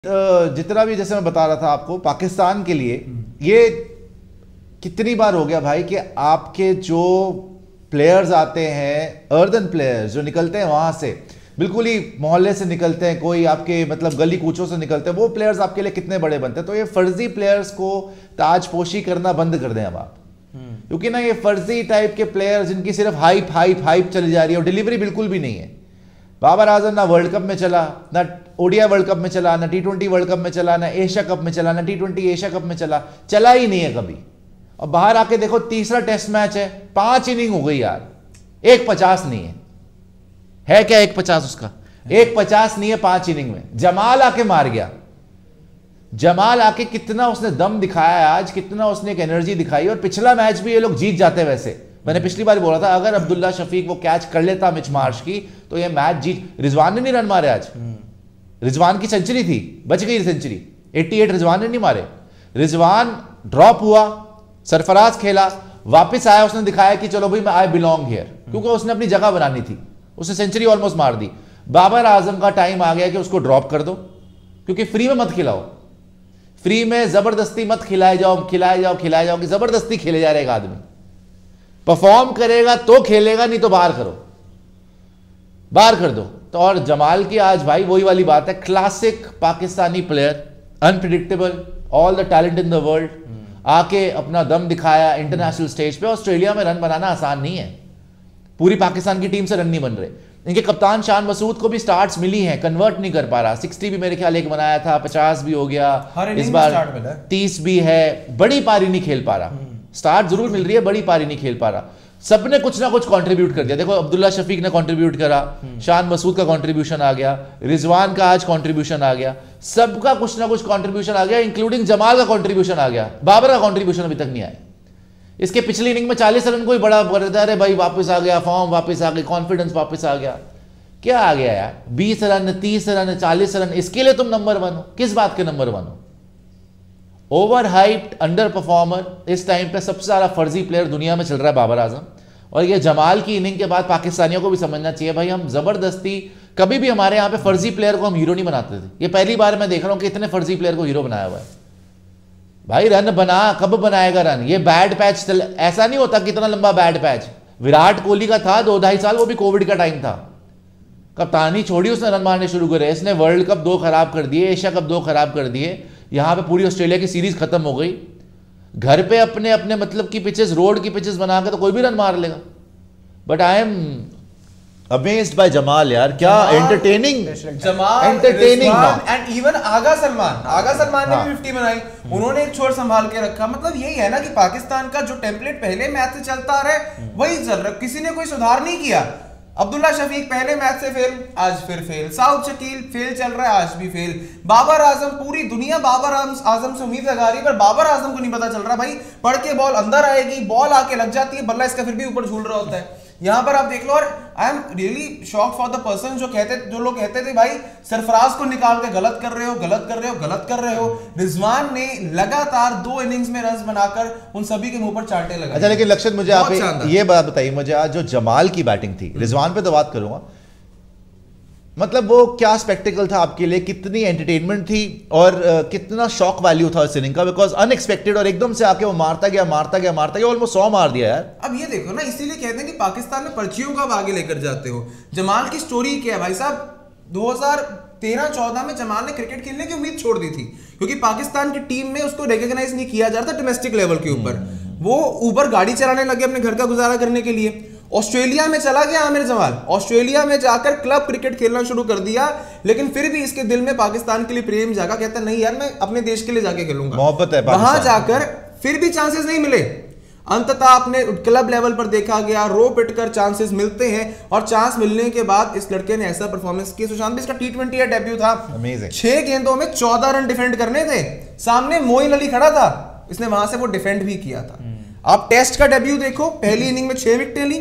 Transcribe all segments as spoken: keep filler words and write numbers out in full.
जितना भी जैसे मैं बता रहा था आपको पाकिस्तान के लिए ये कितनी बार हो गया भाई कि आपके जो प्लेयर्स आते हैं अर्दन प्लेयर्स जो निकलते हैं वहां से बिल्कुल ही मोहल्ले से निकलते हैं, कोई आपके मतलब गली कूचों से निकलते हैं, वो प्लेयर्स आपके लिए कितने बड़े बनते हैं। तो ये फर्जी प्लेयर्स को ताजपोशी करना बंद कर दें अब आप, क्योंकि ना ये फर्जी टाइप के प्लेयर्स जिनकी सिर्फ हाइप हाइप हाइप चली जा रही है और डिलीवरी बिल्कुल भी नहीं है। बाबर आजम ना वर्ल्ड कप में चला, ना ओडीआई वर्ल्ड कप में चला, ना टी ट्वेंटी वर्ल्ड कप में चला, ना एशिया कप में चला, ना टी ट्वेंटी एशिया कप में चला, चला ही नहीं है कभी। और बाहर आके देखो तीसरा टेस्ट मैच है, पांच इनिंग हो गई यार, एक पचास नहीं है, है क्या एक पचास उसका? एक पचास नहीं है पांच इनिंग में। जमाल आके मार गया, जमाल आके कितना उसने दम दिखाया है आज, कितना उसने एक एनर्जी दिखाई। और पिछला मैच भी ये लोग जीत जाते वैसे, मैंने पिछली बार बोला था अगर अब्दुल्ला शफीक वो कैच कर लेता मिच मार्श की तो ये मैच जीत। रिजवान ने नहीं रन मारे आज, रिजवान की सेंचुरी थी, बच गई सेंचुरी, अठासी रिजवान ने नहीं मारे। रिजवान ड्रॉप हुआ, सरफराज खेला, वापस आया, उसने दिखाया कि चलो भाई मैं आई बिलोंग हियर, क्योंकि उसने अपनी जगह बनानी थी, उसने सेंचुरी ऑलमोस्ट मार दी। बाबर आजम का टाइम आ गया कि उसको ड्रॉप कर दो, क्योंकि फ्री में मत खिलाओ, फ्री में जबरदस्ती मत खिलाए जाओ खिलाए जाओ खिलाए जाओ कि जबरदस्ती खेले जा रहे एक आदमी। परफॉर्म करेगा तो खेलेगा, नहीं तो बाहर करो, बाहर कर दो। तो और जमाल की आज भाई वही वाली बात है, classic Pakistani player, unpredictable, all the talent in the world, आके अपना दम दिखाया इंटरनेशनल स्टेज पे। ऑस्ट्रेलिया में रन बनाना आसान नहीं है, पूरी पाकिस्तान की टीम से रन नहीं बन रहे। इनके कप्तान शान मसूद को भी स्टार्ट्स मिली हैं, कन्वर्ट नहीं कर पा रहा। सिक्सटी भी मेरे ख्याल एक बनाया था, पचास भी हो गया, इस बार तीस भी है, बड़ी पारी नहीं खेल पा रहा। स्टार्ट जरूर मिल रही है, बड़ी पारी नहीं खेल पा रहा। सबने कुछ ना कुछ कंट्रीब्यूट कर दिया। देखो अब्दुल्ला शफीक ने कंट्रीब्यूट करा, शान मसूद का कंट्रीब्यूशन आ गया, रिजवान का आज कंट्रीब्यूशन आ गया, सबका कुछ ना कुछ कंट्रीब्यूशन आ गया, इंक्लूडिंग जमाल का कंट्रीब्यूशन आ गया। बाबर का कंट्रीब्यूशन अभी तक नहीं आया। इसके पिछली इनिंग में चालीस रन कोई बड़ा कर देता है, अरे भाई वापस आ गया, फॉर्म वापस आ गई, कॉन्फिडेंस वापस आ गया। क्या आ गया यार? बीस रन, तीस रन, चालीस रन, इसके लिए तुम नंबर वन हो? किस बात के नंबर वन हो? Overhyped, underperformer. इस टाइम पे सबसे ज्यादा फर्जी प्लेयर दुनिया में चल रहा है बाबर आजम। और ये जमाल की इनिंग के बाद पाकिस्तानियों को भी समझना चाहिए भाई, हम जबरदस्ती कभी भी हमारे यहाँ पे फर्जी प्लेयर को हम हीरो नहीं बनाते थे। ये पहली बार मैं देख रहा हूँ कि इतने फर्जी प्लेयर को हीरो बनाया हुआ है। भाई रन बना, कब बनाएगा रन? ये बैड पैच चल, ऐसा नहीं होता कितना लंबा बैड पैच। विराट कोहली का था दो ढाई साल, वो भी कोविड का टाइम था, कप्तानी छोड़ी उसने, रन मारने शुरू करे। इसने वर्ल्ड कप दो खराब कर दिए, एशिया कप दो खराब कर दिए, यहाँ पे पूरी ऑस्ट्रेलिया की सीरीज खत्म हो गई। घर पे अपने अपने मतलब की पिचेस, रोड की पिचेस बना के तो कोई भी रन मार लेगा। But I am amazed by Jamal यार, क्या entertaining Jamal, entertaining and even Agha Salman Agha Salman ने भी फिफ्टी बनाई, उन्होंने एक छोर संभाल के रखा। मतलब यही है ना कि पाकिस्तान का जो टेम्पलेट पहले मैच से चलता आ रहा है वही चल रहा है, किसी ने कोई सुधार नहीं किया। अब्दुल्ला शफीक पहले मैच से फेल, आज फिर फेल। साउथ शकील फेल चल रहा है, आज भी फेल। बाबर आजम, पूरी दुनिया बाबर आजम से उम्मीद लगा रही है, पर बाबर आजम को नहीं पता चल रहा भाई, पढ़ के बॉल अंदर आएगी, बॉल आके लग जाती है, बल्ला इसका फिर भी ऊपर झूल रहा होता है। यहाँ पर आप देख लो। और I am really shock for the person जो कहते जो लोग कहते थे भाई सरफराज को निकाल के गलत कर रहे हो, गलत कर रहे हो, गलत कर रहे हो। रिजवान ने लगातार दो इनिंग्स में रन बनाकर उन सभी के मुंह पर चांटे लगाए। अच्छा, लेकिन लक्षित मुझे आप ये बात बताइए, मुझे आज जो जमाल की बैटिंग थी, रिजवान पे तो बात करूंगा, मतलब वो क्या स्पेक्टिकल था आपके लिए, कितनी एंटरटेनमेंट थी और uh, कितना शॉक वैल्यू था इस इनिंग का, बिकॉज अनएक्सपेक्टेड और एकदम से आके वो मारता गया मारता गया मारता गया, ऑलमोस्ट सौ मार दिया यार। अब ये देखो ना, इसीलिए कहते हैं कि पाकिस्तान में पर्चियों का आगे लेकर जाते हो। जमाल की स्टोरी क्या है भाई साहब? दो हज़ार तेरह चौदह में जमाल ने क्रिकेट खेलने की उम्मीद छोड़ दी थी, क्योंकि पाकिस्तान की टीम में उसको रिकॉग्नाइज नहीं किया जा रहा था डोमेस्टिक लेवल के ऊपर। वो ऊबर गाड़ी चलाने लगे अपने घर का गुजारा करने के लिए। ऑस्ट्रेलिया में चला गया आमिर जमाल, ऑस्ट्रेलिया में जाकर क्लब क्रिकेट खेलना शुरू कर दिया, लेकिन फिर भी इसके दिल में पाकिस्तान के लिए प्रेम जागा। कहता नहीं यार, मैं अपने देश के लिए जाके खेलूंगा, मोहब्बत है। वहां जाकर फिर भी चांसेस नहीं मिले। अंततः अपने क्लब लेवल पर देखा गया, रो पिट कर चांसेस मिलते हैं, और चांस मिलने के बाद इस लड़के ने ऐसा परफॉर्मेंस किया। सुशांत भी इसका टी ट्वेंटी का डेब्यू था, छह गेंदों में चौदह रन डिफेंड करने थे, सामने मोइन अली खड़ा था, इसने वहां से वो डिफेंड भी किया था। आप टेस्ट का डेब्यू देखो, पहली इनिंग में छह विकेटें ली,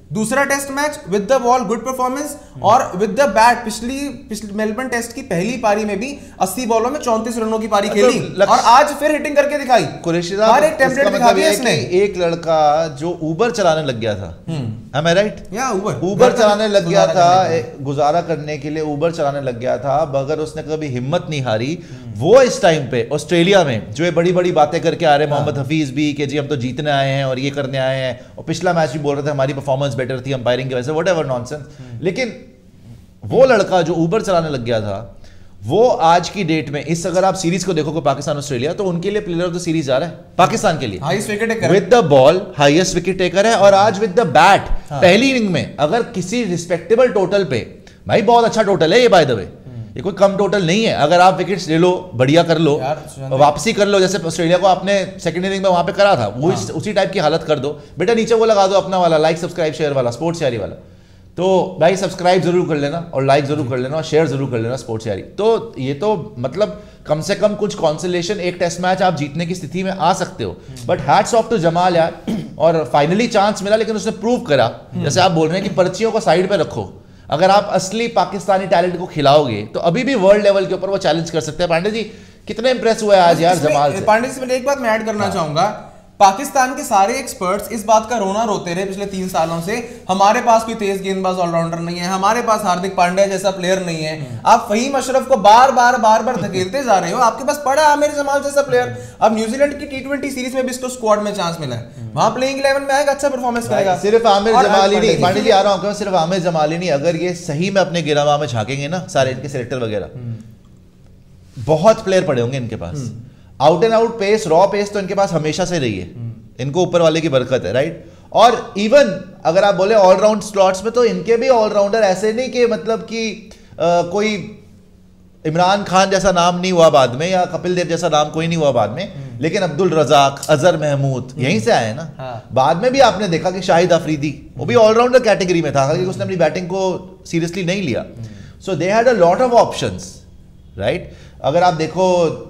दूसरा test match with the ball good performance, और विद द बैट पिछली पिछली मेलबर्न टेस्ट की पहली पारी में भी अस्सी बॉलों में चौंतीस रनों की पारी खेली और आज फिर हिटिंग करके दिखाई। कुरैशी साहब, एक टेम्पलेट दिखा दिया इसने। एक लड़का जो उबर चलाने लग गया था, am I right? या उबर उबर चलाने लग गया था, गुजारा करने के लिए उबर चलाने लग गया था, मगर उसने कभी हिम्मत नहीं हारी। वो इस टाइम पे ऑस्ट्रेलिया में जो ये बड़ी बड़ी बातें करके आ रहे हैं, मोहम्मद हफीज भी कि जी हम तो जीतने आए हैं और ये करने आए हैं, और पिछला मैच भी बोल रहे थे हमारी परफॉर्मेंस बेटर थी अंपायरिंग की वजह से, व्हाटएवर नॉनसेंस। लेकिन वो लड़का जो उबर चलाने लग गया था, वो आज की डेट में इस अगर आप सीरीज को देखोगे पाकिस्तान ऑस्ट्रेलिया, तो उनके लिए प्लेयर ऑफ द सीरीज जा रहा है पाकिस्तान के लिए, highest wicket taker with the ball highest wicket taker है। और आज विद द बैट पहली इनिंग में अगर किसी रिस्पेक्टेबल टोटल पे, भाई बहुत अच्छा टोटल है ये बाय द वे, ये कोई कम टोटल नहीं है, अगर आप विकेट्स ले लो, बढ़िया कर लो, वापसी कर लो, जैसे ऑस्ट्रेलिया को आपने सेकंड इनिंग में वहां पे करा था, वो हाँ। उसी टाइप की हालत कर दो बेटा, नीचे वो लगा दो अपना वाला लाइक सब्सक्राइब शेयर वाला, स्पोर्ट्स यारी वाला। तो भाई सब्सक्राइब जरूर कर लेना और लाइक जरूर कर लेना और शेयर जरूर कर लेना स्पोर्ट्स यारी। तो ये तो मतलब कम से कम कुछ कॉन्सोलेशन, एक टेस्ट मैच आप जीतने की स्थिति में आ सकते हो। But hats off to Jamal यार, और फाइनली चांस मिला, लेकिन उसने प्रूव करा, जैसे आप बोल रहे हैं कि पर्चियों को साइड पे रखो, अगर आप असली पाकिस्तानी टैलेंट को खिलाओगे तो अभी भी वर्ल्ड लेवल के ऊपर वो चैलेंज कर सकते हैं। पांडे जी कितने इंप्रेस हुए आज यार जमाल से। पांडे जी से एक बात मैं ऐड करना चाहूंगा, पाकिस्तान के सारे एक्सपर्ट्स इस बात का रोना रोते रहे पिछले तीन सालों से, हमारे पास कोई तेज गेंदबाज ऑलराउंडर नहीं है, हमारे पास हार्दिक पांड्या जैसा प्लेयर नहीं है। आप फहीम अशरफ को बार बार बार बार धकेलते जा रहे हो, आपके पास पड़ा आमिर जमाल जैसा प्लेयर। अब न्यूजीलैंड की टी ट्वेंटी सीरीज में भी इसको स्क्वाड में चांस मिला है, वहां प्लेइंग इलेवन में आएगा, अच्छा परफॉर्मेंस करेगा। सिर्फ आमिर जमाल ही नहीं, पांडे जी आ रहा हूं, सिर्फ आमिर जमाल ही नहीं, अगर ये सही में अपने गिरावा में झांकेंगे ना सारे इनके सिलेक्टर वगैरह, बहुत प्लेयर पड़े होंगे इनके पास। Out and out pace, raw pace तो इनके पास हमेशा से रही है, इनको ऊपर वाले की बरकत है, राइट। और इवन अगर आप बोले ऑलराउंड स्लॉट्स में, तो इनके भी ऑलराउंडर ऐसे नहीं कि मतलब कि आ, कोई इमरान खान जैसा नाम नहीं हुआ बाद में, या कपिल देव जैसा नाम कोई नहीं हुआ बाद में, लेकिन अब्दुल रजाक, अजहर महमूद यहीं से आए ना। हाँ। बाद में भी आपने देखा कि शाहिद अफरीदी, वो भी ऑलराउंडर कैटेगरी में था, हालांकि उसने अपनी बैटिंग को सीरियसली नहीं लिया। So they had a lot of options, right. अगर आप देखो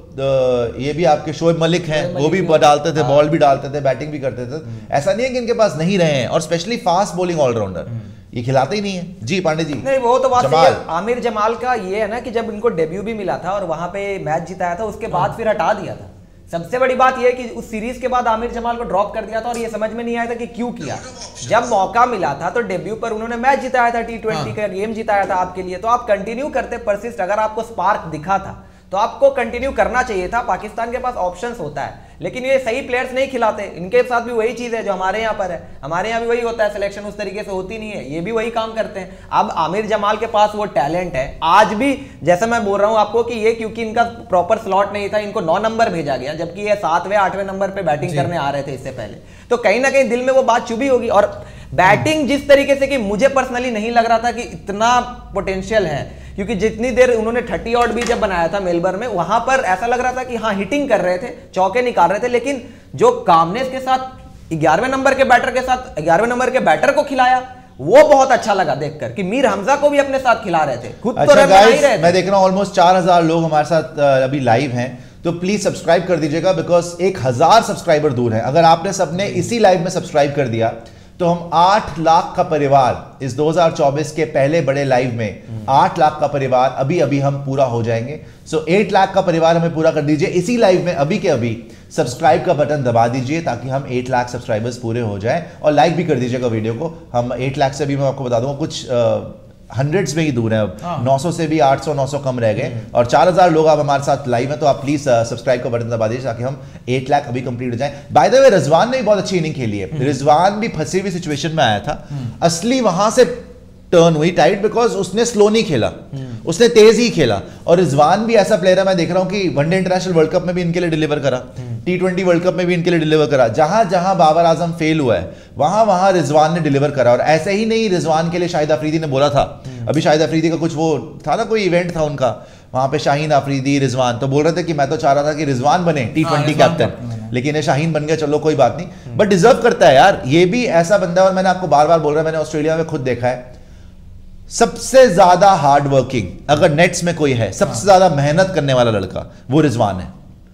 ये भी आपके शोएब मलिक हैं, वो भी डालते थे, बॉल भी डालते थे, बैटिंग भी करते थे, ऐसा नहीं है कि इनके पास नहीं रहे हैं, और स्पेशली फास्ट बॉलिंग ऑलराउंडर ये खिलाते ही नहीं है। जी पांडे जी। नहीं वो तो बात सही है। आमिर जमाल का ये है ना कि जब इनको डेब्यू भी मिला था और वहां पे मैच जिताया था, उसके बाद फिर हटा दिया था। सबसे बड़ी बात यह है कि उस सीरीज के बाद आमिर जमाल को ड्रॉप कर दिया था और ये समझ में नहीं आया था कि क्यों किया। जब मौका मिला था तो डेब्यू पर उन्होंने मैच जिताया था, टी ट्वेंटी का गेम जिताया था आपके लिए, तो आप कंटिन्यू करते परसिस्ट, अगर आपको स्पार्क दिखा था तो आपको कंटिन्यू करना चाहिए था। पाकिस्तान के पास ऑप्शंस होता है, लेकिन ये सही प्लेयर्स नहीं खिलाते। इनके साथ भी वही चीज है जो हमारे यहाँ पर है, हमारे यहाँ भी वही होता है, सिलेक्शन उस तरीके से होती नहीं है, ये भी वही काम करते हैं। अब आमिर जमाल के पास वो टैलेंट है, आज भी जैसे मैं बोल रहा हूँ आपको कि ये क्योंकि इनका प्रॉपर स्लॉट नहीं था, इनको नौ नंबर भेजा गया, जबकि ये सातवें आठवें नंबर पे बैटिंग करने आ रहे थे इससे पहले, तो कहीं ना कहीं दिल में वो बात चुभी होगी। और बैटिंग जिस तरीके से कि मुझे पर्सनली नहीं लग रहा था कि इतना पोटेंशियल है, क्योंकि जितनी देर उन्होंने थर्टी ऑड भी जब बनाया था मेलबर्न में, वहां पर ऐसा लग रहा था कि हाँ हिटिंग कर रहे थे, चौके निकाल रहे थे, लेकिन जो कामनेस के साथ ग्यारहवें नंबर के बैटर के साथ ग्यारहवें नंबर के बैटर को खिलाया, वो बहुत अच्छा लगा देखकर कि मीर हमजा को भी अपने साथ खिला रहे थे, खुद अच्छा, तो रन बना ही रहे थे। मैं देख रहा हूं ऑलमोस्ट चार हजार लोग हमारे साथ अभी लाइव हैं, तो प्लीज सब्सक्राइब कर दीजिएगा, बिकॉज एक हजार सब्सक्राइबर दूर है। अगर आपने सबने इसी लाइव में सब्सक्राइब कर दिया तो हम आठ लाख का परिवार इस दो हज़ार चौबीस के पहले बड़े लाइव में आठ लाख का परिवार अभी अभी हम पूरा हो जाएंगे। सो एट लाख का परिवार हमें पूरा कर दीजिए इसी लाइव में, अभी के अभी सब्सक्राइब का बटन दबा दीजिए ताकि हम एट लाख सब्सक्राइबर्स पूरे हो जाएं, और लाइक भी कर दीजिएगा वीडियो को। हम एट लाख से भी मैं आपको बता दूंगा कुछ हंड्रेड्स में ही दूर है, अब नौ सौ से भी आठ सौ नौ सौ कम रह गए, और चार हजार लोग आप हमारे साथ लाइव हैं, तो आप प्लीज सब्सक्राइब का बटन दबा दीजिए ताकि हम एट लाख अभी कंप्लीट हो जाए। बाय द वे रिजवान ने भी बहुत अच्छी इनिंग खेली है, रिजवान भी फंसी हुई सिचुएशन में आया था, असली वहां से टर्न हुई टाइट, बिकॉज उसने स्लो नहीं खेला, उसने तेज ही खेला। और रिजवान भी ऐसा प्लेयर है, मैं देख रहा हूं कि वनडे इंटरनेशनल वर्ल्ड कप में भी इनके लिए डिलीवर करा, टी ट्वेंटी वर्ल्ड कप में भी इनके लिए डिलीवर करा, जहां जहां बाबर आजम फेल हुआ है वहां वहां रिजवान ने डिलीवर करा। और ऐसे ही नहीं, रिजवान के लिए शाहिद अफरीदी ने बोला था, अभी शाहिद अफरीदी का कुछ वो था ना, कोई इवेंट था उनका, वहां पे शाहीन अफरीदी रिजवान तो बोल रहे थे कि मैं तो चाह रहा था कि रिजवान बने टी ट्वेंटी कैप्टन, लेकिन ये शाहीन बन गया, चलो कोई बात नहीं, बट डिजर्व करता है यार, ये भी ऐसा बंदा है। और मैंने आपको बार बार बोल रहा है, मैंने ऑस्ट्रेलिया में खुद देखा है, सबसे ज्यादा हार्ड वर्किंग अगर नेट्स में कोई है, सबसे ज्यादा मेहनत करने वाला लड़का वो रिजवान है।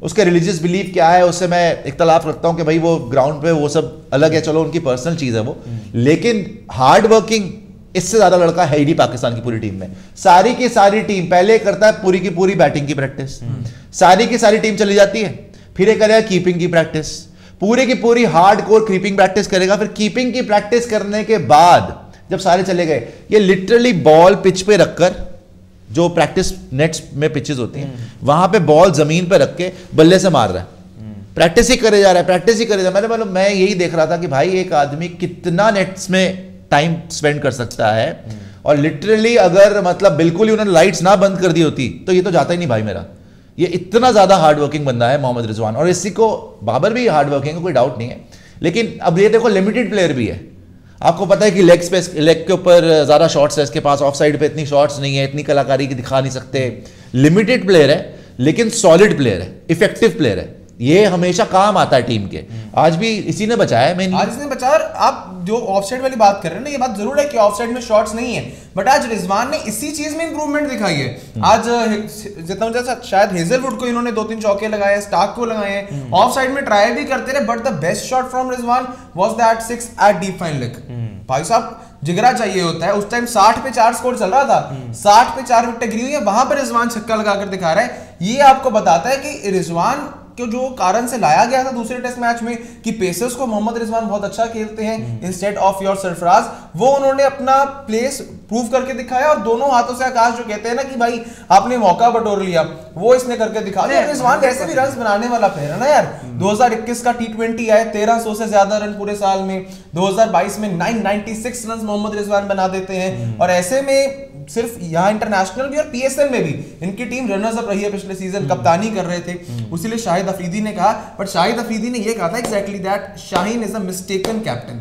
उसके रिलीजियस बिलीफ क्या है उससे मैं इख्तलाफ रखता हूं कि भाई वो ग्राउंड पे वो सब अलग है, चलो उनकी पर्सनल चीज है वो, लेकिन हार्ड वर्किंग इससे ज्यादा लड़का है ही नहीं पाकिस्तान की पूरी टीम में। सारी की सारी टीम पहले करता है पूरी की पूरी बैटिंग की प्रैक्टिस, सारी की सारी टीम चली जाती है, फिर एक करेगा कीपिंग की प्रैक्टिस, पूरी की पूरी हार्ड कोर कीपिंग प्रैक्टिस करेगा, फिर कीपिंग की प्रैक्टिस करने के बाद जब सारे चले गए ये लिटरली बॉल पिच पे रखकर, जो प्रैक्टिस नेट्स में पिचेस होती हैं वहां पे बॉल जमीन पे रख के बल्ले से मार रहा है, प्रैक्टिस ही करे जा रहा है, प्रैक्टिस ही करे जा रहा है। मैंने मतलब मैं यही देख रहा था कि भाई एक आदमी कितना नेट्स में टाइम स्पेंड कर सकता है, और लिटरली अगर मतलब बिल्कुल ही उन्होंने लाइट्स ना बंद कर दी होती तो ये तो जाता ही नहीं भाई मेरा। ये इतना ज्यादा हार्ड वर्किंग बंदा है मोहम्मद रिजवान, और इसी को बाबर भी हार्ड वर्किंग है, कोई डाउट नहीं है, लेकिन अब ये देखो लिमिटेड प्लेयर भी है। आपको पता है कि लेग स्पेस, लेग के ऊपर ज्यादा शॉट्स है इसके पास, ऑफ साइड पे इतनी शॉट्स नहीं है, इतनी कलाकारी की दिखा नहीं सकते, लिमिटेड प्लेयर है लेकिन सॉलिड प्लेयर है, इफेक्टिव प्लेयर है, ये हमेशा काम आता है टीम के। आज भी इसी ने बचाया है, आज इसने बचाया। आप जो ऑफसाइड वाली बात कर रहे हैं ना, ये बात जरूर है कि ऑफसाइड में शॉट्स नहीं है, बट आज रिजवान ने इसी चीज में इंप्रूवमेंट दिखाई है। आज जितना मुझे शायद हेजलवुड को इन्होंने दो तीन चौके लगाए, स्टार्क को लगाए हैं, ऑफसाइड में ट्राई भी करते रहे, but the best shot from Rizwan was that six at deep fine leg. भाई साहब जिगरा चाहिए होता है, उस टाइम साठ पे चार स्कोर चल रहा था, साठ पे चार विकेट गिरी हुई है, वहां पर रिजवान छक्का लगाकर दिखा रहा है। ये आपको बताता है कि रिजवान को जो कारण से लाया गया था दूसरे टेस्ट मैच में कि पेसर्स को मोहम्मद रिजवान बहुत अच्छा खेलते हैं इंस्टेड ऑफ योर सरफराज, वो उन्होंने अपना प्लेस प्रूव करके दिखाया, और दोनों हाथों से आकाश जो कहते हैं ना कि भाई आपने मौका बटोर लिया, वो इसने करके दिखा दिया। रिजवान वैसे भी रन बनाने वाला प्लेयर है ना यार। दो हज़ार इक्कीस का टी ट्वेंटी आया, तेरह सौ से ज्यादा रन पूरे साल में, दो हज़ार बाईस में नौ सौ छियानवे रन मोहम्मद रिजवान बना देते हैं, और ऐसे में सिर्फ यहाँ इंटरनेशनल भी और पीएसएल में भी इनकी टीम रनर्स अप रही है पिछले सीजन, कप्तानी कर रहे थे। उसीलिए शाहिद अफरीदी ने कहा, बट शाहिद अफरीदी ने यह कहा था exactly that Shaheen is a mistaken captain.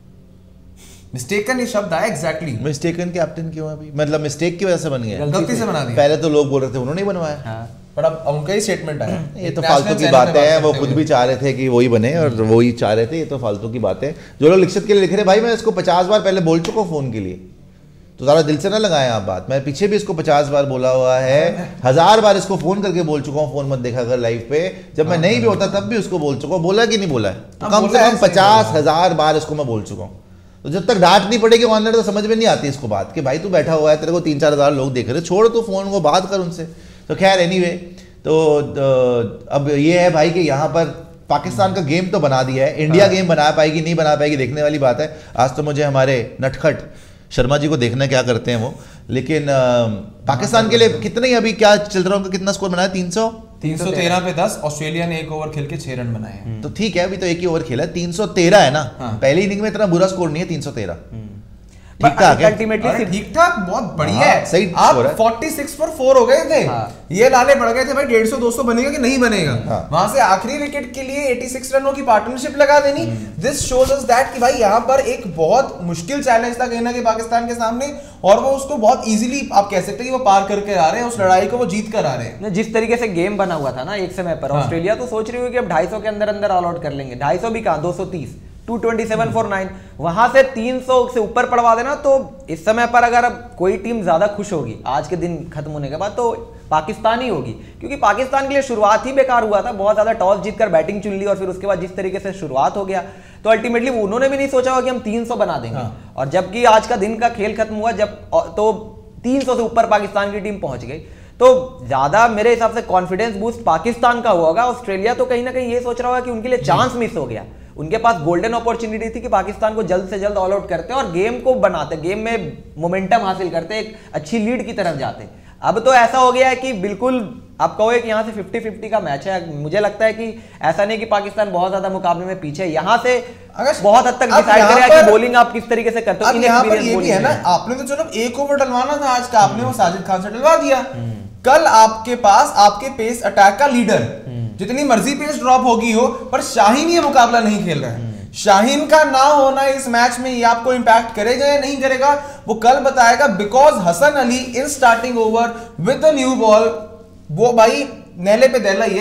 Mistaken ये शब्द आया एग्जैक्टली। मिस्टेकन कैप्टन क्यों अभी, मतलब मिस्टेक की वजह से बन गया, गलती से बना दिया। पहले तो लोग बोल रहे थे उन्होंने ही बनवाया, हाँ। पर अब उनका ही स्टेटमेंट आया। ये तो फालतू की बातें हैं, वो खुद भी चाह रहे थे कि वही बने और वही चाह रहे थे, ये तो फालतू की बातें। जो लोग लिखत के लिए लिख रहे भाई, मैं इसको पचास बार पहले बोल चुका हूँ फोन के लिए, तो ज़्यादा दिल से ना लगाएं आप बात। मैं पीछे भी इसको पचास बार बोला हुआ है, हजार बार इसको फोन करके बोल चुका हूँ, फोन मत देखा कर लाइव पे, जब मैं नहीं भी होता तब भी उसको बोल चुका हूँ। बोला कि नहीं बोला है, तो कम से कम पचास हजार बार इसको मैं बोल चुका हूँ। तो जब तक डांट नहीं पड़ेगी ऑनलाइन तो समझ में नहीं आती इसको बात कि भाई तू बैठा हुआ है, तेरे को तीन चार हजार लोग देख रहे, छोड़ तू फोन को, बात कर उनसे। तो खैर एनीवे, तो अब ये है भाई कि यहाँ पर पाकिस्तान का गेम तो बना दिया है, इंडिया गेम बना पाएगी नहीं बना पाएगी देखने वाली बात है। आज तो मुझे हमारे नटखट शर्मा जी को देखना क्या करते हैं वो, लेकिन आ, पाकिस्तान के लिए कितने अभी क्या चल रहा है, उनका कितना स्कोर बनाया, तीन सौ तीन सौ तेरह पे दस, ऑस्ट्रेलिया ने एक ओवर खेल के छह रन बनाए हैं। तो ठीक है, अभी तो एक ही ओवर खेला है, तीन सौ तेरह है ना। हाँ। पहली इनिंग में इतना बुरा स्कोर नहीं है, तीन सौ तेरह ठीक ठाक है, अल्टीमेटली ठीक ठाक, बहुत बढ़िया है। सही आप छियालीस पर फोर हो गए थे, ये लाले बढ़ गए थे भाई, डेढ़ सौ दो सौ बनेगा कि नहीं बनेगा। वहां से आखिरी विकेट के लिए छियासी रनों की पार्टनरशिप लगा देनी, दिस शोज अस दैट कि भाई यहाँ पर एक बहुत मुश्किल चैलेंज था कहीं ना कहीं पाकिस्तान के सामने, और वो उसको बहुत इजीली आप कह सकते हैं कि वो पार करके आ रहे हैं, उस लड़ाई को वो जीत कर आ रहे हैं। जिस तरीके से गेम बना हुआ था ना एक समय पर, ऑस्ट्रेलिया तो सोच रही हुई कि अब ढाई सौ के अंदर अंदर ऑल आउट कर लेंगे, ढाई सौ भी कहां, दो सौ तीस, two twenty seven four nine, वहां से तीन सौ से ऊपर पड़वा देना। तो इस समय पर अगर अब कोई टीम ज्यादा खुश होगी आज के दिन खत्म होने के बाद तो पाकिस्तान ही होगी, क्योंकि पाकिस्तान के लिए शुरुआत ही बेकार हुआ था, बहुत ज्यादा टॉस जीतकर बैटिंग चुन ली, और फिर उसके बाद जिस तरीके से शुरुआत हो गया तो अल्टीमेटली उन्होंने भी नहीं सोचा होगा कि हम तीन सौ बना देंगे। हाँ। और जबकि आज का दिन का खेल खत्म हुआ जब तो तीन सौ से ऊपर पाकिस्तान की टीम पहुंच गई, तो ज्यादा मेरे हिसाब से कॉन्फिडेंस बूस्ट पाकिस्तान का हुआ होगा। ऑस्ट्रेलिया तो कहीं ना कहीं ये सोच रहा होगा कि उनके लिए चांस मिस हो गया, उनके पास गोल्डन अपॉर्चुनिटी थी कि पाकिस्तान को जल्द से जल्द ऑल आउट करते और गेम को बनाते, गेम में मोमेंटम हासिल करते, एक अच्छी लीड की तरफ जाते। अब तो ऐसा हो गया है कि बिल्कुल आप कहोगे कि यहाँ से फिफ्टी फिफ्टी का मैच है। मुझे लगता है कि ऐसा नहीं कि पाकिस्तान बहुत ज्यादा मुकाबले में पीछे, यहाँ से बहुत हद तक डिसाइड करेगा कि बॉलिंग आप किस तरीके से करते हो। यहाँ पर ये भी है ना, आपने तो चलो एक ओवर डलवाना था आज का, आपने वो साजिद खान से डलवा दिया। कल आपके पास आपके पेस अटैक का लीडर, जितनी मर्जी पेस ड्रॉप होगी हो, पर शाहीन ये मुकाबला नहीं खेल रहा है। शाहीन का ना होना इस मैच में ये आपको इंपैक्ट करेगा या नहीं करेगा वो कल बताएगा, because Hasan Ali in starting over with the new ball, वो भाई नेले पे देला ही है,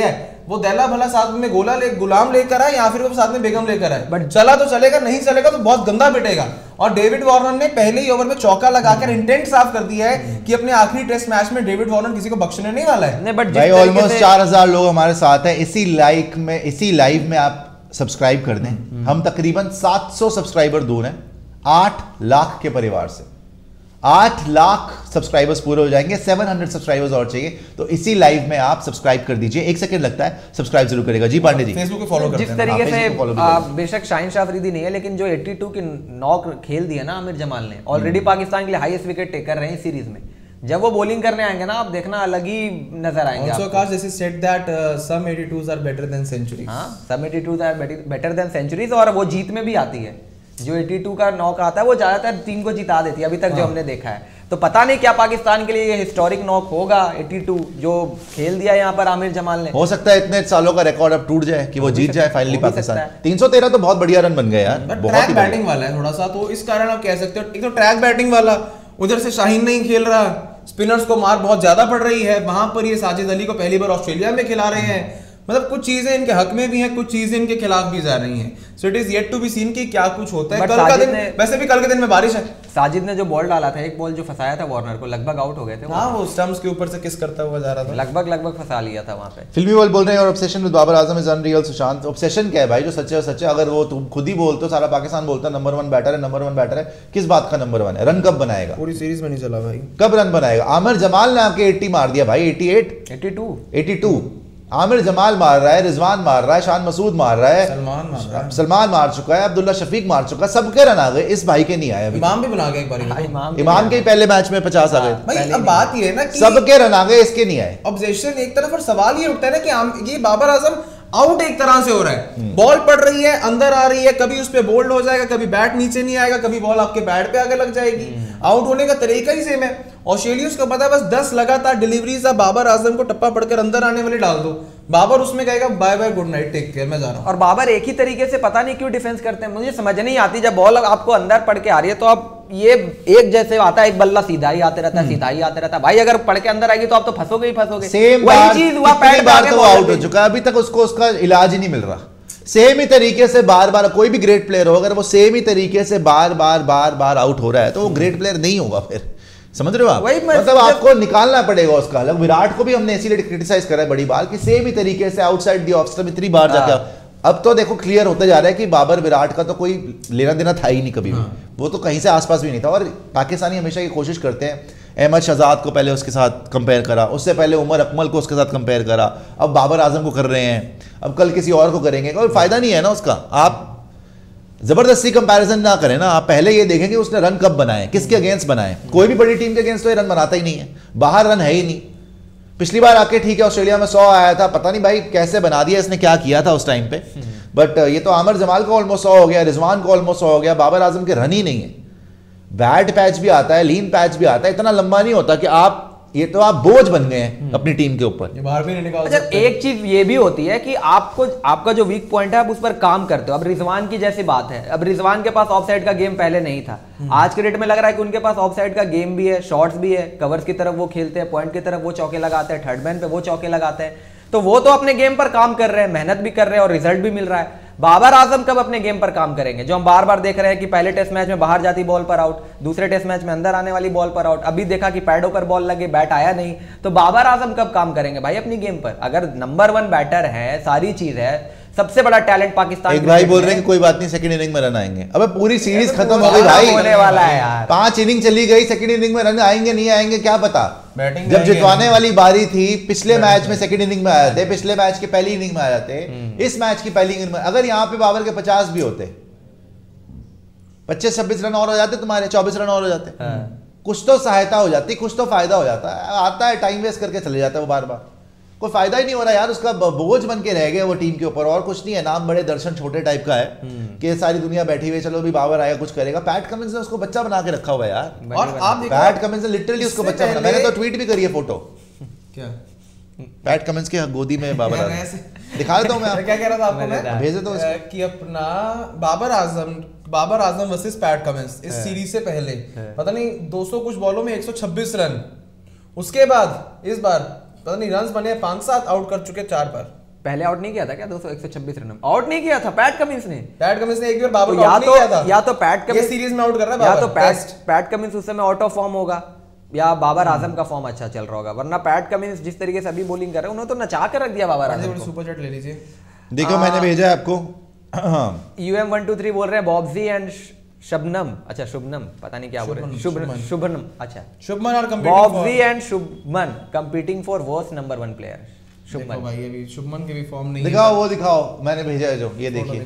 वो दैला भला साथ में गोला ले गुलाम लेकर आए या फिर वो साथ में बेगम लेकर आए, बट चला तो चलेगा, नहीं चलेगा तो बहुत गंदा पिटेगा। और डेविड वार्नर ने पहले ही ओवर में चौका लगाकर इंटेंट साफ कर दिया है कि अपने आखिरी टेस्ट मैच में डेविड वार्नर किसी को बख्शने नहीं वाला है। बट भाई ऑलमोस्ट चार हजार लोग हमारे साथ हैं इसी लाइक में, इसी लाइव में आप सब्सक्राइब कर दें। हम तकरीबन सात सौ सब्सक्राइबर दूर हैं आठ लाख के परिवार से। आठ लाख सब्सक्राइबर्स पूरे हो जाएंगे, सात सौ सब्सक्राइबर्स और चाहिए, तो इसी लाइव में आप सब्सक्राइब कर दीजिए। एक सेकंड लगता है, सब्सक्राइब जरूर करेगा। जी पांडे जी, फेसबुक पे फॉलो करते हैं। जिस तरीके से बेशक शाहीन शाह अफरीदी नहीं है, लेकिन जो बयासी की नॉक खेल दिया ना आमिर जमाल ने, ऑलरेडी पाकिस्तान के लिए हाईएस्ट विकेट टेकर रहे हैं सीरीज में। जब वो बॉलिंग करने आएंगे ना, आप देखना अलग ही नजर आएंगे। Also Akash, this is said that uh, some eighty-twos are better than centuries. हाँ, some eighty-twos are better than centuries, और वो जीत में भी आती है। जो बयासी का नॉक आता है वो ज्यादातर टीम को जिता देती है अभी तक, जो हमने देखा है। तो पता नहीं क्या पाकिस्तान के लिए ये हिस्टोरिक नॉक होगा बयासी जो खेल दिया यहाँ पर आमिर जमाल ने। हो सकता है इतने सालों का रिकॉर्ड अब टूट जाए कि वो जीत जाए फाइनली पाकिस्तान। तीन सौ तेरह तो बहुत बढ़िया रन बन गए यार, बहुत बैटिंग वाला है थोड़ा सा, तो इस कारण आप कह सकते हो एक तो ट्रैक बैटिंग वाला, उधर से शाहीन नहीं खेल रहा, स्पिनर्स को मार बहुत ज्यादा पड़ रही है, वहां पर ये साजिद अली को पहली बार ऑस्ट्रेलिया में खिला रहे हैं। मतलब कुछ चीजें इनके हक में भी हैं, कुछ चीजें इनके खिलाफ भी जा रही हैं। So it is yet to be seen कि क्या कुछ होता है। कल का दिन, वैसे भी कल के दिन में बारिश है। साजिद ने जो बॉल डाला था, एक बॉल जो फंसाया था वार्नर को, लगभग आउट हो गए थे। हाँ, वो स्टंप्स के ऊपर से किस करता हुआ जा रहा था, लगभग लगभग फंसा लिया था वहां पे। फिल्मी वर्ल्ड बोल रहे हैं और obsession with Babar Azam is unreal. Sushant, obsession क्या है भाई? जो सच्चे है सच्चे। अगर वो तुम खुद ही बोलते हो, सारा पाकिस्तान बोलता है नंबर वन बैटर है, नंबर वन बैटर है, किस बात का नंबर वन है? रन कब बनाएगा? पूरी सीरीज में नहीं चला भाई, कब रन बनाएगा? आमिर जमाल ने आपके अस्सी मार दिया भाई, अठासी बयासी बयासी आमिर जमाल मार रहा है, रिजवान मार रहा है, शान मसूद मार रहा है, सलमान मार रहा है, सलमान मार चुका है, अब्दुल्ला शफीक मार चुका है, सबके रन आ गए, इस भाई के नहीं आए अभी। इमाम भी बना गया एक बार, इमाम इमाम के पहले मैच में पचास आ गए भाई। अब बात ये है ना कि सबके रन आ गए, इसके नहीं आए। ऑब्जेक्शन एक तरफ, और सवाल ये उठता है ना कि ये बाबर आजम आउट एक तरह से हो रहा है, बॉल पड़ रही है, अंदर आ रही है, कभी उस पे बोल्ड हो जाएगा, कभी बैट नीचे नहीं आएगा, कभी बॉल आपके बैट पे आगे लग जाएगी। आउट होने का तरीका ही सेम है। ऑस्ट्रेलियंस को पता है बस दस लगातार डिलीवरीज आप बाबर आजम को टप्पा पड़कर अंदर आने वाली डाल दो, बाबर उसमें कहेगा bye bye good night take care, मैं जा रहा हूं। और बाबर एक ही तरीके से पता नहीं क्यों डिफेंस करते हैं, मुझे समझ नहीं आती। जब बॉल आपको अंदर पड़ के आ रही है तो आप ये एक जैसे आता है, एक बल्ला सीधा ही आते रहता है, सीधा ही आते रहता है भाई। अगर पड़ के अंदर आएगी तो आप तो फंसोगे ही फंसोगे। सेम वही चीज हुआ, पैड बार तो आउट हो चुका है, अभी तक उसको उसका इलाज ही नहीं मिल रहा। सेम ही तरीके से बार बार कोई भी ग्रेट प्लेयर हो, अगर वो सेम ही तरीके से बार बार बार बार आउट हो रहा है तो वो ग्रेट प्लेयर नहीं होगा फिर। समझ रहे हो आप? मतलब आपको निकालना पड़ेगा उसका अलग। विराट को भी हमने इसीलिए क्रिटिसाइज करा है बड़ी बार कि सेम ही तरीके से आउटसाइड दी ऑफ स्टंप इतनी बार जाके। अब तो देखो क्लियर होता जा रहा है कि बाबर विराट का तो कोई लेना देना था ही नहीं कभी भी, वो तो कहीं से आसपास भी नहीं था। और पाकिस्तानी हमेशा ये कोशिश करते हैं, अहमद शहजाद को पहले उसके साथ कंपेयर करा, उससे पहले उमर अकमल को उसके साथ कंपेयर करा, अब बाबर आजम को कर रहे हैं, अब कल किसी और को करेंगे, कोई फायदा नहीं है ना उसका। आप जबरदस्ती कंपैरिजन ना करें ना, आप पहले ये देखें कि उसने रन कब बनाए, किसके अगेंस्ट बनाए। कोई भी बड़ी टीम के अगेंस्ट तो ये रन बनाता ही नहीं है, बाहर रन है ही नहीं। पिछली बार आके ठीक है ऑस्ट्रेलिया में सौ आया था, पता नहीं भाई कैसे बना दिया इसने, क्या किया था उस टाइम पे। बट ये तो आमिर जमाल को ऑलमोस्ट सौ हो गया, रिजवान को ऑलमोस्ट सौ हो गया, बाबर आजम के रन ही नहीं है। बैड पैच भी आता है, लीन पैच भी आता है, इतना लंबा नहीं होता कि आप, ये तो आप बोझ बन गए हैं अपनी टीम के ऊपर, ये बाहर भी नहीं निकाल अच्छा, सकते। एक चीज ये भी होती है कि आपको आपका जो वीक पॉइंट है आप उस पर काम करते हो। अब रिजवान की जैसी बात है, अब रिजवान के पास ऑफसाइड का गेम पहले नहीं था, आज के डेट में लग रहा है कि उनके पास ऑफसाइड का गेम भी है, शॉट्स भी है, कवर्स की तरफ वो खेलते हैं, पॉइंट की तरफ वो चौके लगाते हैं, थर्ड मैन पे वो चौके लगाते हैं। तो वो तो अपने गेम पर काम कर रहे हैं, मेहनत भी कर रहे हैं और रिजल्ट भी मिल रहा है। बाबर आजम कब अपने गेम पर काम करेंगे? जो हम बार बार देख रहे हैं कि पहले टेस्ट मैच में बाहर जाती बॉल पर आउट, दूसरे टेस्ट मैच में अंदर आने वाली बॉल पर आउट, अभी देखा कि पैडों पर बॉल लगे, बैट आया नहीं। तो बाबर आजम कब काम करेंगे भाई अपनी गेम पर? अगर नंबर वन बैटर है, सारी चीज है, सबसे बड़ा टैलेंट पाकिस्तान। एक भाई बोल रहे हैं कि कोई बात नहीं सेकंड इनिंग में रन आएंगे। अबे पूरी सीरीज खत्म हो गई भाई, होने वाला है यार, पांच इनिंग चली गई, सेकंड इनिंग में रन आएंगे नहीं आएंगे क्या पता। जब जितवाने वाली बारी थी पिछले मैच में सेकंड इनिंग में आए थे, पिछले मैच के पहली इनिंग में आ जाते, इस मैच की पहली इनिंग में अगर यहाँ पे बाबर के पचास भी होते, पच्चीस छब्बीस रन और हो जाते, तुम्हारे चौबीस रन और हो जाते, कुछ तो सहायता हो जाती, कुछ तो फायदा हो जाता है। आता है टाइम वेस्ट करके चले जाता है वो बार बार, कोई फायदा ही नहीं हो रहा यार, उसका बोझ बन के रह गया वो टीम के ऊपर। और कुछ नहीं है, नाम बड़े दर्शन छोटे टाइप का है कि सारी दुनिया बैठी हुई, चलो भी बाबर आएगा कुछ करेगा। पैट कमिंस ने उसको बच्चा बना के रखा हुआ है यार, और आप पैट कमिंस ने लिटरली उसको बच्चा बना, मैंने तो ट्वीट भी करी है फोटो, क्या पैट कमिंस के गोदी में बाबर आजम दिखा देता हूं मैं। क्या कह रहा था आपको मैं, भेजे तो कि अपना Babar Azam Babar Azam versus Pat Cummins इस सीरीज से पहले पता नहीं दो सौ कुछ बॉलों में एक सौ छब्बीस रन, उसके बाद इस बार पता नहीं रन्स बने पांच सात, आउट कर चुके चार बार। पहले आउट नहीं किया था क्या दो सौ एक सौ छब्बीस रन में? आउट नहीं किया था पैट कमिंस ने। पैट कमिंस ने एक बार बाबर तो को या आउट नहीं तो किया था। या तो पैट कमिंस ये सीरीज में आउट कर रहा है या बाबर, तो पैट टेस्ट। पैट कमिंस उस समय आउट ऑफ फॉर्म होगा या बाबर आजम का फॉर्म अच्छा चल रहा होगा, वरना पैट कमिंस जिस तरीके से अभी बॉलिंग कर रहे हैं उन्होंने तो नचा कर रख दिया बाबर आजम को। सुपर चैट ले लीजिए। देखो मैंने भेजा है आपको। यूएम वन टू थ्री बोल रहे हैं बॉब्जी एंड शबनम, अच्छा शुभनम पता नहीं क्या बोल रहे हैं, शुभनम शुभनम अच्छा शुभमन और competing Bobji and Shubman competing for worst number one player Shubman. देखो भाई अभी शुभमन के भी फॉर्म नहीं है। दिखाओ वो दिखाओ, मैंने भेजा है जो, ये देखिए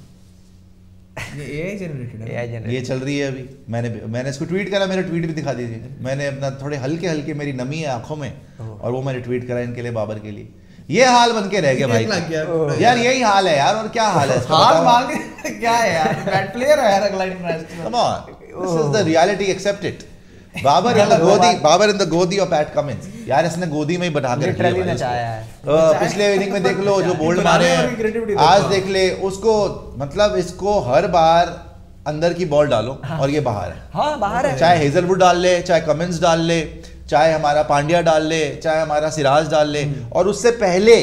ये एआई जनरेटेड है। एआई जनरेटेड ये चल रही है अभी। मैंने मैंने इसको ट्वीट करा, मेरा ट्वीट भी दिखा दीजिए। मैंने अपना थोड़े हल्के हल्के मेरी नमी है आंखों में और वो मैंने ट्वीट करा इनके लिए, बाबर के लिए। ये हाल बन के रह गया भाई यार, यही हाल है यार। और क्या हाल है इसका? हाल मान के क्या है यार, बैट प्लेयर है यार अगला international. Come on, this is the reality, accept it. Babar in the गोदी, बाबर इन द गोदी ऑफ पैट कमिंस। यार इसने गोदी में ही बैठा के रख लिया नचाया है। पिछले इनिंग में देख लो जो बोल्ड मारे हैं, आज देख ले उसको, मतलब इसको हर बार अंदर की बॉल डालो और ये बाहर है। हाँ बाहर है, चाहे हेजलवुड डाल ले, चाहे कमिंस डाल ले, चाहे हमारा पांड्या डाल ले, चाहे हमारा सिराज डाल ले। और उससे पहले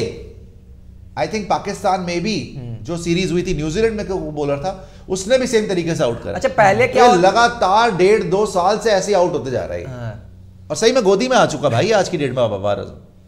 आई थिंक पाकिस्तान में भी जो सीरीज हुई थी न्यूजीलैंड में, वो बॉलर था, उसने भी सेम तरीके से आउट करा। अच्छा पहले क्या तो लगातार डेढ़ दो साल से ऐसे आउट होते जा रहा है। हाँ। और सही में गोदी में आ चुका भाई आज की डेट में बबार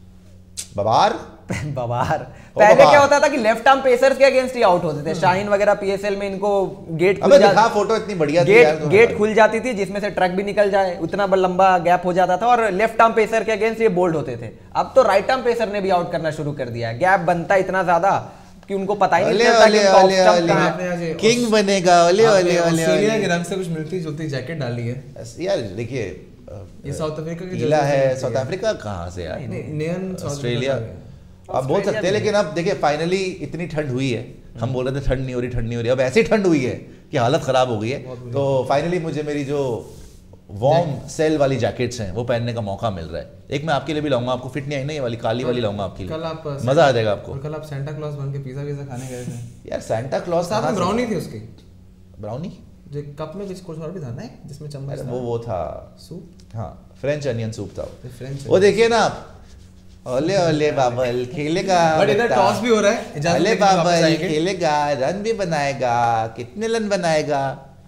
बबार बबार पहले बबार। क्या होता था कि लेफ्ट आर्म पेसर्स के अगेंस्ट ही आउट होते थे। शाहीन वगैरह पीएसएल में इनको गेट खुल अबे जा- दिखा फोटो, इतनी बढ़िया थी गेट यार। गेट खुल जाती थी जिसमें से ट्रक भी निकल जाए, उतना बड़ा लंबा गैप हो जाता था और लेफ्ट आर्म पेसर के अगेंस्ट ये बोल्ड होते थे। अब तो राइट आर्म पेसर ने भी आउट करना शुरू कर दिया है। गैप बनता इतना ज्यादा कि उनको पता ही नहीं ओले चलता कि ओले उनका ओले off stump ओले, कहाँ है। आपने आज किंग बनेगा। ओले ओले ओले ऑस्ट्रेलिया ओले। के रंग से कुछ मिलती जुलती जैकेट डाली है। यार देखिए, ये साउथ अफ्रीका की गीला जर्सी है। से साउथ मिलती अफ्रीका कहाँ से यार? है। नेयन साउथ ऑस्ट्रेलिया अफ्रीका से आप बोल सकते हैं, लेकिन अब देखिए फाइनली इतनी ठंड हुई है। हम बोल रहे थे ठंड नहीं हो रही, ठंड नहीं हो रही, अब ऐसी ठंड हुई है कि हालत खराब हो गई है। तो फाइनली मुझे मेरी जो वार्म सेल वाली जैकेट्स हैं वो पहनने का मौका मिल रहा है। एक मैं आपके लिए भी लाऊंगा, आपको फिट नहीं आई ना ये वाली, काली वाली लाऊंगा आपके कल लिए, आप मजा आ जाएगा आपको। और कल आप सांता क्लॉज बन के पिज्जा पिज्जा खाने गए थे यार सांता क्लॉज साथ में ब्राउनी थी उसकी, ब्राउनी जो कप में कुछ कुछ और भी था ना जिसमें चम्मच अरे था। वो वो था सूप हाँ, फ्रेंच अनियन सूप था वो। फ्रेंच वो देखिए ना आप, ओले ओले बाबल खेलेगा, बट इधर बेटा। टॉस भी हो रहा है। इजाजत ओले लेके वापस बाबल आएंगे। खेलेगा, रन भी बनाएगा, कितने रन बनाएगा?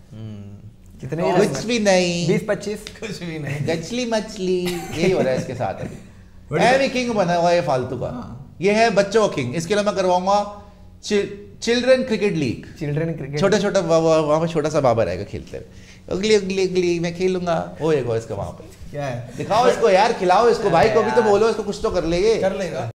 कितने कुछ भी नहीं, बीस पच्चीस कुछ भी नहीं। गचली मछली, यही हो रहा है इसके साथ अभी। है भी किंग बना हुआ है फालतू का। ये है बच्चों का किंग। इसके लिए मैं करवाऊंगा children cricket league. Children cricket छोटे छोटे वहां पे छोटा सा बाबा रहेगा खेलते हुए, अगली अगली अगली मैं खेलूंगा, होएगा इसका वहां पे। क्या है, दिखाओ इसको यार, खिलाओ इसको भाई को भी तो बोलो इसको कुछ तो कर ले ये। कर लेगा।